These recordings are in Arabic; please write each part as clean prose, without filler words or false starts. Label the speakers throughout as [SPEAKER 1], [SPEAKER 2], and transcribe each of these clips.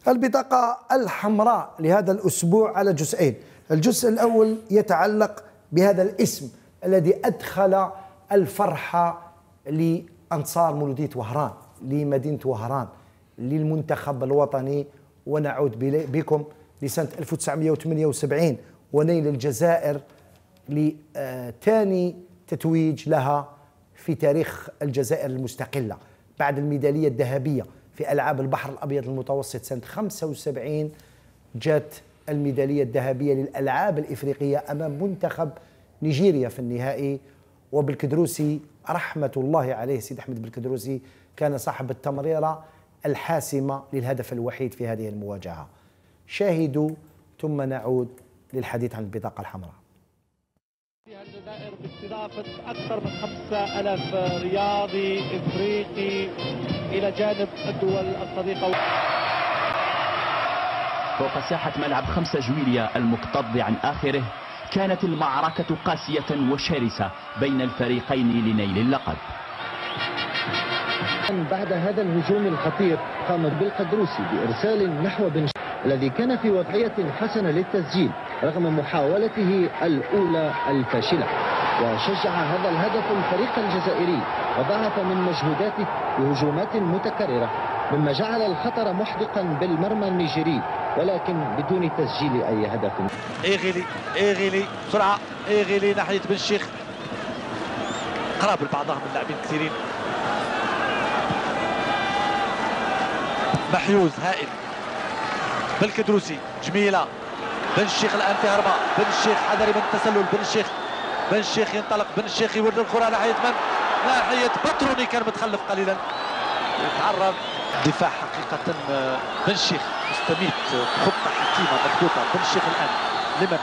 [SPEAKER 1] البطاقة الحمراء لهذا الأسبوع على جزئين. الجزء الأول يتعلق بهذا الاسم الذي أدخل الفرحة لأنصار مولودية وهران، لمدينة وهران، للمنتخب الوطني. ونعود بكم لسنة 1978 ونيل الجزائر لثاني تتويج لها في تاريخ الجزائر المستقلة بعد الميدالية الذهبية في ألعاب البحر الأبيض المتوسط سنة 75. جاءت الميدالية الذهبية للألعاب الإفريقية أمام منتخب نيجيريا في النهائي، وبالكدروسي رحمة الله عليه سيد أحمد بالكدروسي كان صاحب التمريرة الحاسمة للهدف الوحيد في هذه المواجهة. شاهدوا ثم نعود للحديث عن البطاقة الحمراء.
[SPEAKER 2] الجزائر باستضافة أكثر من 5000 رياضي إفريقي إلى جانب الدول الصديقة.
[SPEAKER 3] فوق ساحة ملعب 5 جويلية المكتظ عن آخره كانت المعركة قاسية وشرسة بين الفريقين لنيل اللقب.
[SPEAKER 4] بعد هذا الهجوم الخطير قام بالقدروسي بإرسال نحو بن الذي كان في وضعية حسنة للتسجيل رغم محاولته الأولى الفاشلة، وشجع هذا الهدف الفريق الجزائري وضاعف من مجهوداته بهجومات متكررة مما جعل الخطر محدقا بالمرمى النيجيري ولكن بدون تسجيل أي هدف.
[SPEAKER 2] إيغيلي بسرعة، إيغيلي ناحية بن الشيخ، قراب بعضهم اللاعبين كثيرين. محيوز هائل، بالكدروسي جميلة، بن الشيخ الآن في هربة، بن الشيخ حذري من التسلل، بن الشيخ ينطلق، بن الشيخ يورد الكرة ناحية من؟ ناحية بتروني كان متخلف قليلا، يتعرض دفاع حقيقة. بن الشيخ مستميت خطة حكيمة مضبوطة. بن الشيخ الآن لمن؟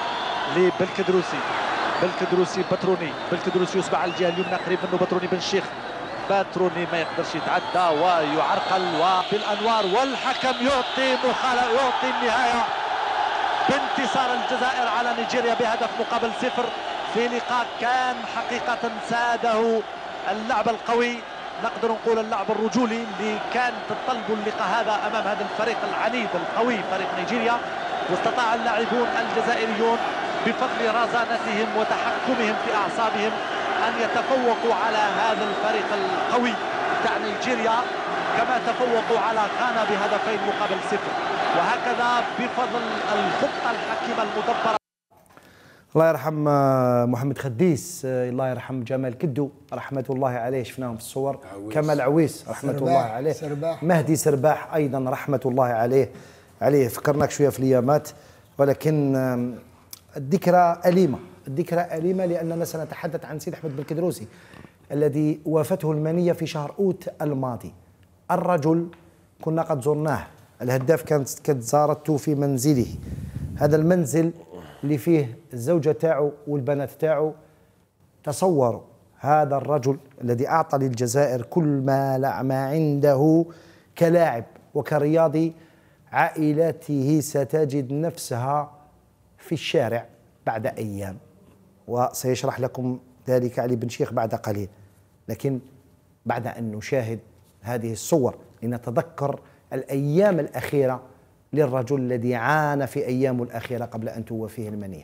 [SPEAKER 2] بالكدروسي بتروني يصبح على الجهة اليمنى قريب منه بتروني. بن الشيخ باتروني ما يقدرش يتعدى ويعرقل وبالانوار، والحكم يعطي النهايه بانتصار الجزائر على نيجيريا بهدف مقابل 0 في لقاء كان حقيقه ساده اللعب القوي، نقدر نقول اللعب الرجولي اللي كان تطلب اللقاء هذا امام هذا الفريق العنيد القوي فريق نيجيريا. واستطاع اللاعبون الجزائريون بفضل رزانتهم وتحكمهم في اعصابهم أن يتفوقوا على هذا الفريق القوي تاع نيجيريا كما تفوقوا على غانا بهدفين مقابل 0، وهكذا بفضل الخطة الحكيمة المدبرة.
[SPEAKER 1] الله يرحم محمد خديس، الله يرحم جمال كدو رحمة الله عليه، شفناهم في الصور، كمال عويس رحمة الله عليه، مهدي سرباح أيضا رحمة الله عليه فكرناك شوية في الأيامات، ولكن الذكرى أليمة لأننا سنتحدث عن سيد أحمد بالكدروسي الذي وافته المنية في شهر أوت الماضي. الرجل كنا قد زرناه، الهداف كانت زارته في منزله، هذا المنزل اللي فيه الزوجة تاعو والبنات تاعو. تصوروا هذا الرجل الذي أعطى للجزائر كل ما عنده كلاعب وكرياضي، عائلاته ستجد نفسها في الشارع بعد أيام، وسيشرح لكم ذلك علي بن شيخ بعد قليل. لكن بعد أن نشاهد هذه الصور لنتذكر الأيام الأخيرة للرجل الذي عانى في أيامه الأخيرة قبل أن توفيه المنية.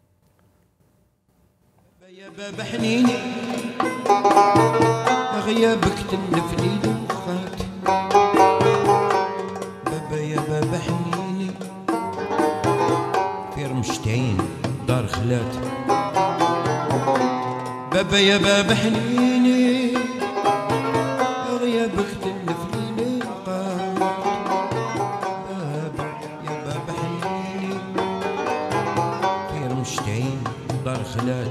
[SPEAKER 5] يا باب حنيني غيابك تلفني الوقت، بابا يا باب حنيني في رمشتين دار خلات، بابا يا باب حنيني غيابك تلفني الوقت، بابا يا باب حنيني في رمشتين دار خلات.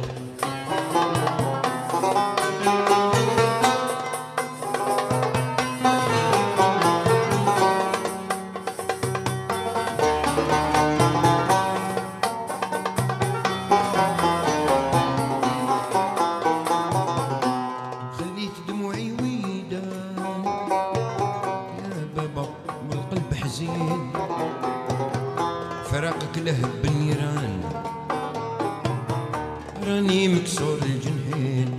[SPEAKER 5] فراقك لهب بالنيران راني مكسور الجنحين،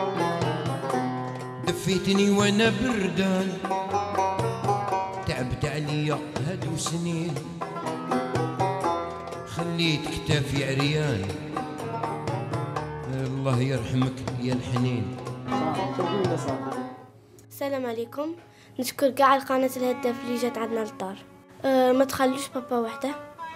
[SPEAKER 5] دفيتني وانا بردان تعبت عليا هادو سنين خليت كتافي عريان الله يرحمك يا الحنين.
[SPEAKER 6] السلام عليكم. نشكر كاع القناة الهداف اللي جات عندنا للدار. ما تخلوش بابا وحده،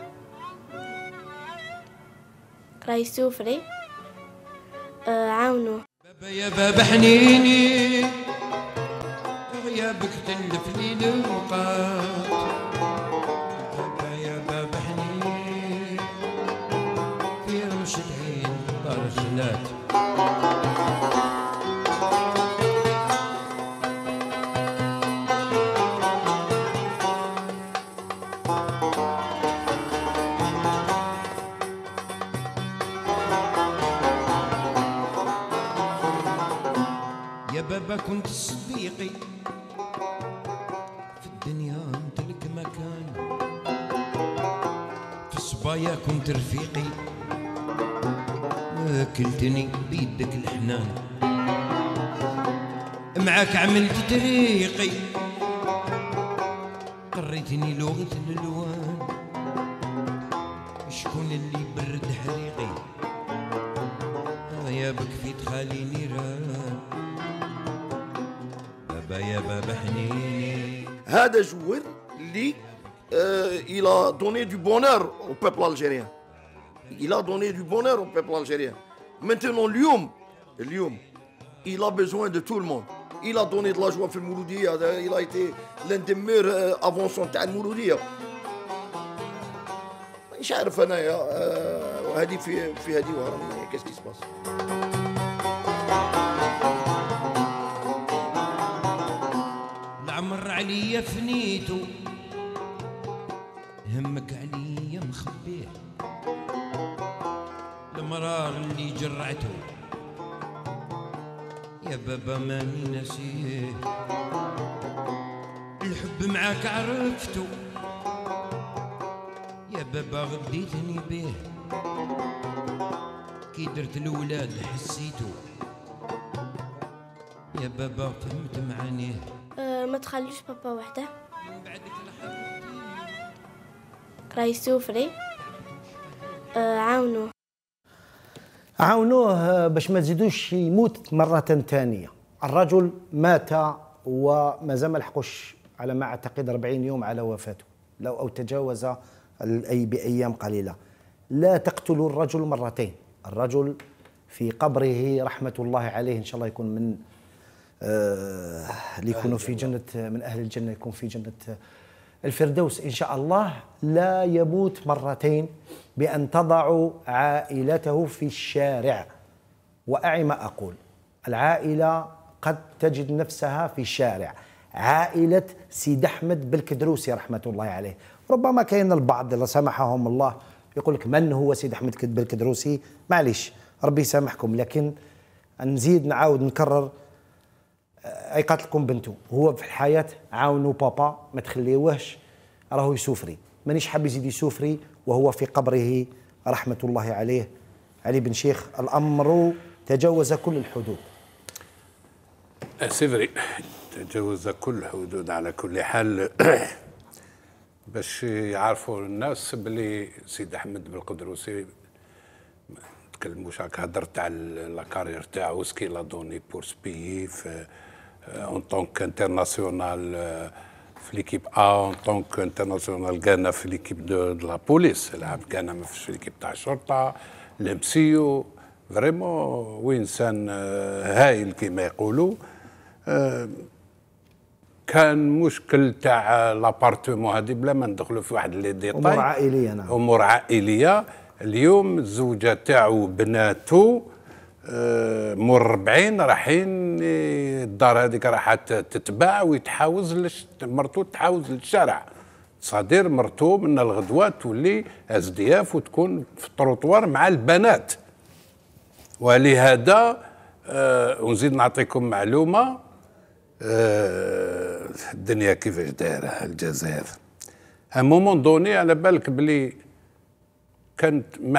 [SPEAKER 6] راه يسوفري. عاونوه.
[SPEAKER 5] بابا يا بابا حنيني غيابك تلف لي الوقات. بابا يا بابا حنيني في رمش العين دار خلات. يا بابا كنت صديقي في الدنيا انت لك مكان. في الصبايا كنت رفيقي اكلتني بيدك الحنان. معاك عملت طريقي قريتني لغة الالوان. شكون اللي برد حريقي يا بكفيت خالي نيران. بابا يا بابا حنيني.
[SPEAKER 7] هذا جوار اللي il a donné du bonheur au peuple algérien. Il a donné du bonheur au peuple algérien. Maintenant اليوم il a besoin de tout le monde. Il a donné de la joie في المولودية. Il a été l'un des meilleurs avancants تاع المولودية. مش عارف انايا وهذه في هذه وهرم كيس كي سباس.
[SPEAKER 5] العمر عليا فنيتو همك عليا مخبيه. المرار اللي جرعته يا بابا ماني ناسيه. الحب معاك عرفته يا بابا غديتني بيه. كي درت الولاد حسيتو يا بابا فهمت معانيه.
[SPEAKER 6] ما تخلوش بابا وحده، راه يسوفري.
[SPEAKER 1] عاونوه باش ما تزيدوش يموت مرة ثانية. الرجل مات وما زال ما لحقوش على ما اعتقد 40 يوم على وفاته أو تجاوز بأيام قليلة. لا تقتلوا الرجل مرتين. الرجل في قبره رحمة الله عليه، إن شاء الله يكون من اللي يكونوا في جنة، من أهل الجنة، يكون في جنة الفردوس إن شاء الله. لا يموت مرتين بأن تضعوا عائلته في الشارع. وأعي ما أقول، العائلة قد تجد نفسها في الشارع. عائلة سيد أحمد بالكدروسي رحمة الله عليه، ربما كاين البعض الله سامحهم الله يقول لك من هو سيد أحمد بالكدروسي؟ معليش ربي يسامحكم، لكن نزيد نعاود نكرر اي قاتلكم بنته. هو في الحياه عاونوا بابا، ما تخليوهش راهو يسوفري. مانيش حاب يزيد يسوفري وهو في قبره رحمه الله عليه. علي بن شيخ الامر تجاوز كل الحدود.
[SPEAKER 8] سيفري تجاوز كل الحدود. على كل حال باش يعرفوا الناس بلي سيد احمد بالقدروسي تكلموش هكا هضر تاع لا كارير تاعو سكي لا دوني بور سبيي في اون طونك انترناسيونال في ليكيب اون طونك انترناسيونال غانا في ليكيب دو لا بوليس. لعب غانا ما فيش ليكيب تاع الشرطه الامسيو. فريمون وانسان هايل كما يقولوا. كان مشكل تاع لابارتمون هذه بلا ما ندخلوا في واحد لي ديتاي.
[SPEAKER 1] امور عائليه. نعم
[SPEAKER 8] امور عائليه. اليوم الزوجه تاعو بناتو مور 40 رايحين الدار هذيك راح تتباع ويتحاوز مرتو تحاوز للشارع. صادير مرتو من الغدوه تولي SDF وتكون في التروطوار مع البنات. ولهذا ونزيد نعطيكم معلومه الدنيا كيفاش دايره الجزائر. ا مومون دوني على بالك بلي كانت ما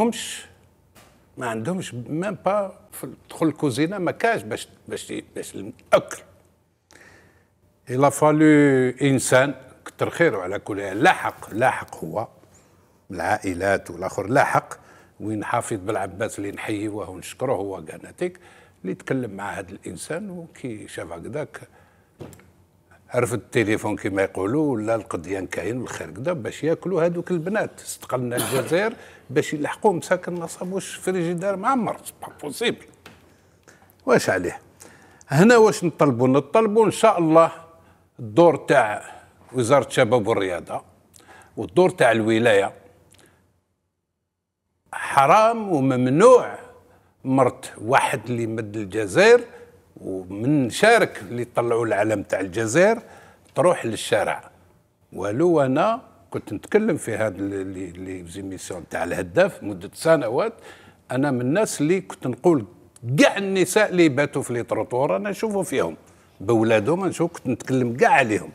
[SPEAKER 8] عندهمش ميم با تدخل الكوزينه ما كاش باش الاكل. إلا فالو انسان كتر خيره على كل حال. لاحق هو العائلات والاخر لاحق وين حافظ بالعباس اللي نحييه ونشكره هو قناتك اللي تكلم مع هذا الانسان وكي شاف هكذاك عرف التليفون كما يقولوا ولا القضيان كاين والخير كذا باش ياكلوا هذوك البنات. استقلنا الجزائر باش يلحقوا مساكن ما صابوش فريجيدار معمر. با بوسيبل. واش عليه هنا واش نطلبوا ان شاء الله الدور تاع وزاره الشباب والرياضه والدور تاع الولايه حرام وممنوع مرت واحد اللي مد الجزائر ومن شارك اللي طلعوا العلم تاع الجزائر تروح للشارع. ولو انا كنت نتكلم في هذا اللي زيميسيون تاع الهداف مده سنوات. انا من الناس اللي كنت نقول كاع النساء اللي باتوا في لي تروطوار انا نشوفوا فيهم بولادهم نشوف كنت نتكلم كاع عليهم.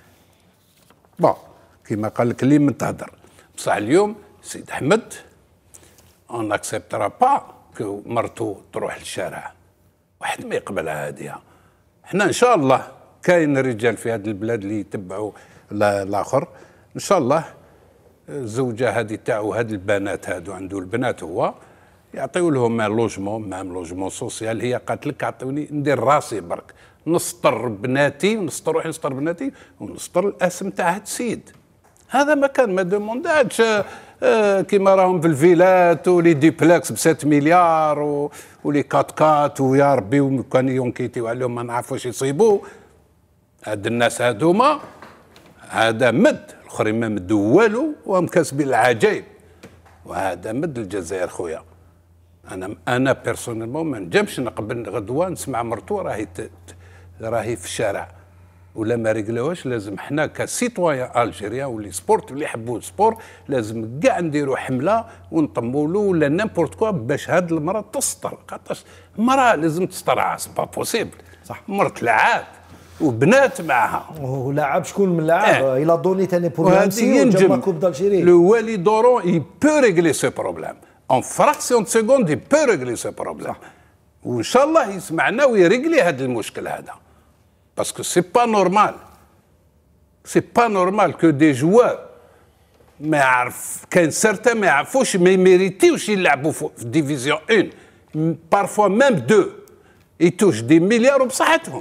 [SPEAKER 8] بون كيما قال لك اللي من تهدر بصح اليوم سيد احمد اون اكسبترا با كو مرتو تروح للشارع. واحد ما يقبلها هذه. احنا ان شاء الله كاين رجال في هذه البلاد اللي يتبعوا الاخر ان شاء الله. الزوجه هذه تاعو هاد البنات هادو عنده البنات هو يعطيو لهم لوجمون سوسيال. هي قالت لك عطوني ندير راسي برك نسطر بناتي ونسطر روحي نسطر بناتي ونسطر الاسم تاع هاد السيد. هذا ما كان ما دومونداتش كيما راهم في الفيلات ولي ديبلاكس ب 7 مليار ولي كات ويا ربي وكان ينكيتيو عليهم ما نعرفوش يصيبوا. هاد الناس هادوما هذا مد الاخرين ما مدوا والو وهم كاسبين العجائب. وهذا مد الجزائر خويا. انا بيرسونيلمون ما نجمش نقبل غدوه نسمع مرتو راهي في الشارع ولا ما رجلوهاش. لازم حنا كسيتوايا الجيريان واللي سبورت اللي يحبوا السبور لازم كاع نديروا حمله ونطموا له ولا نيمبورت كوا باش هاد المراه تسطر. خاطرش المراه لازم تسطر. سي با بوسيبل. صح مرت لعاب وبنات معها
[SPEAKER 1] ولاعب شكون من اللاعب الى دوني تاني بروبليم
[SPEAKER 8] ينجم
[SPEAKER 1] كوب دالجيري
[SPEAKER 8] لو والي دورون يي بو ريغلي سو بروبليم اون فراكسيون دو سكوند يي بو ريغلي سو بروبليم. وان شاء الله يسمعنا ويريغلي هذا المشكل هذا. Parce que c'est pas normal. C'est pas normal que des joueurs ما يعرف كاين سيرتا ما يعرفوش ما يميريتيوش يلعبوا في ديفيزيون 1 بارفوا ميم 2 يتوش دي مليار وبصحتهم.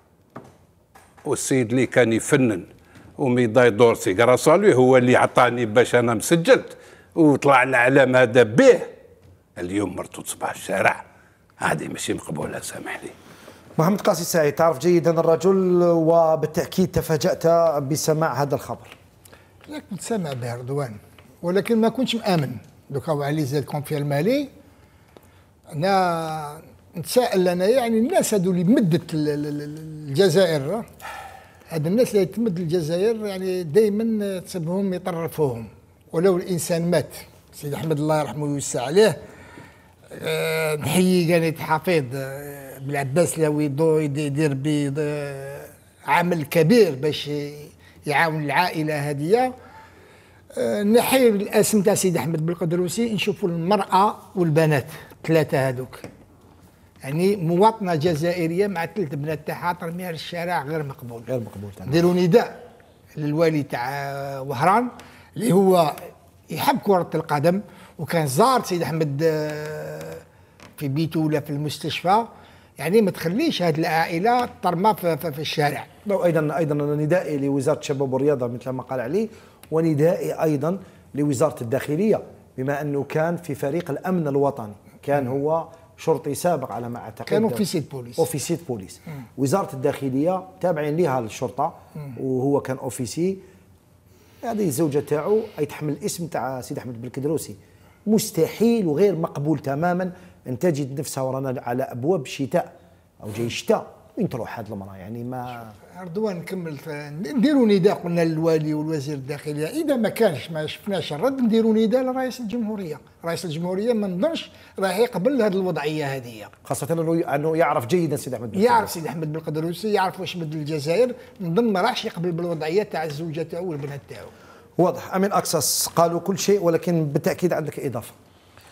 [SPEAKER 8] والسيد اللي كان يفنن وميداي دورسي غراسو لي هو اللي عطاني باش انا مسجلت وطلع العلم هذا به. اليوم مرتو تصبح الشارع هذه ماشي مقبوله سامح لي.
[SPEAKER 1] محمد قاسي سعيد تعرف جيدا الرجل وبالتأكيد تفاجأت بسماع هذا الخبر.
[SPEAKER 9] لا كنت سامع به رضوان ولكن ما كنتش مآمن. دوكا علي زاد كونفيرما لي انا نتساءل انا يعني الناس هذو اللي مدت الجزائر هاد الناس اللي تمد الجزائر يعني دائما تصبهم يطرفوهم. ولو الانسان مات سيدي احمد الله يرحمه ويوسع عليه نحيي كان حفيظ بالعباس لاوي يدير عمل كبير باش يعاون العائله هذه. نحيي الاسم تاع سيدي احمد بالقدروسي نشوفوا المراه والبنات ثلاثه هذوك يعني مواطنه جزائريه مع 3 بنات تاعها ترميها للشارع غير مقبول.
[SPEAKER 1] غير مقبول.
[SPEAKER 9] نديروا نداء للوالي تاع وهران اللي هو يحب كره القدم وكان زار سيدي احمد في بيته ولا في المستشفى يعني ما تخليش هذه العائله ترمى في الشارع.
[SPEAKER 1] ايضا ندائي لوزاره الشباب والرياضه مثل ما قال علي وندائي ايضا لوزاره الداخليه بما انه كان في فريق الامن الوطني كان هو شرطي سابق على ما اعتقد
[SPEAKER 9] كان اوفيسيت بوليس.
[SPEAKER 1] وزاره الداخليه تابعين لها الشرطه وهو كان اوفيسي. هذه الزوجه تاعو يتحمل الاسم تاع سيدي احمد بالقدروسي. مستحيل وغير مقبول تماما ان تجد نفسها ورانا على ابواب الشتاء او جاي الشتاء وين تروح هذه المراه يعني ما.
[SPEAKER 9] رضوان نكمل نديروا نداء قلنا للوالي والوزير الداخليه اذا ما كانش ما شفناش الرد نديروا نداء لرئيس الجمهوريه. رئيس الجمهوريه ما نظنش راح يقبل هذه الوضعيه هذه
[SPEAKER 1] خاصه انه يعرف جيدا سيدي احمد بالقدروسي.
[SPEAKER 9] يعرف سيدي احمد بالقدروسي يعرف واش مد الجزائر. نظن ما راحش يقبل بالوضعيه تاع الزوجه تاعو والبنات تاعو.
[SPEAKER 1] واضح. امين اكسس قالوا كل شيء ولكن بالتاكيد عندك اضافه.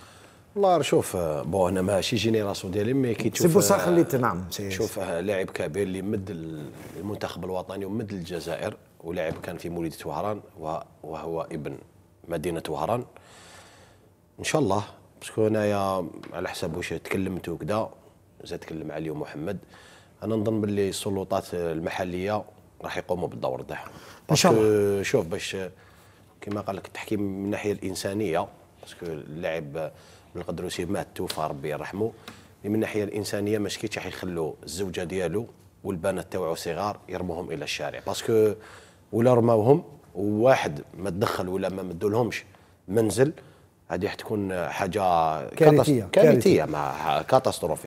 [SPEAKER 10] والله شوف بون انا ماشي جينيراسيون ديالي مي كي تشوف
[SPEAKER 1] سي بوصا خليت نعم
[SPEAKER 10] شوف لاعب كبير اللي مد المنتخب الوطني ومد الجزائر، ولاعب كان في مولودية وهران وهو ابن مدينة وهران. ان شاء الله باسكو انايا على حسب واش تكلمت وكذا زاد تكلم عليه محمد، انا نظن باللي السلطات المحليه راح يقوموا بالدور تاعهم
[SPEAKER 1] ان شاء الله.
[SPEAKER 10] شوف باش كما قال لك التحكيم من الناحيه الانسانيه، باسكو اللاعب بالقدروسي مات توفى ربي يرحمه، من الناحيه الانسانيه ما شكيتش راح يخلوا الزوجه ديالو والبنات تاوعو صغار يرموهم الى الشارع، باسكو ولا رماوهم وواحد ما تدخل ولا ما مدولهمش منزل، هذه راح تكون حاجه
[SPEAKER 1] كارثيه
[SPEAKER 10] مع كاتاستروفي.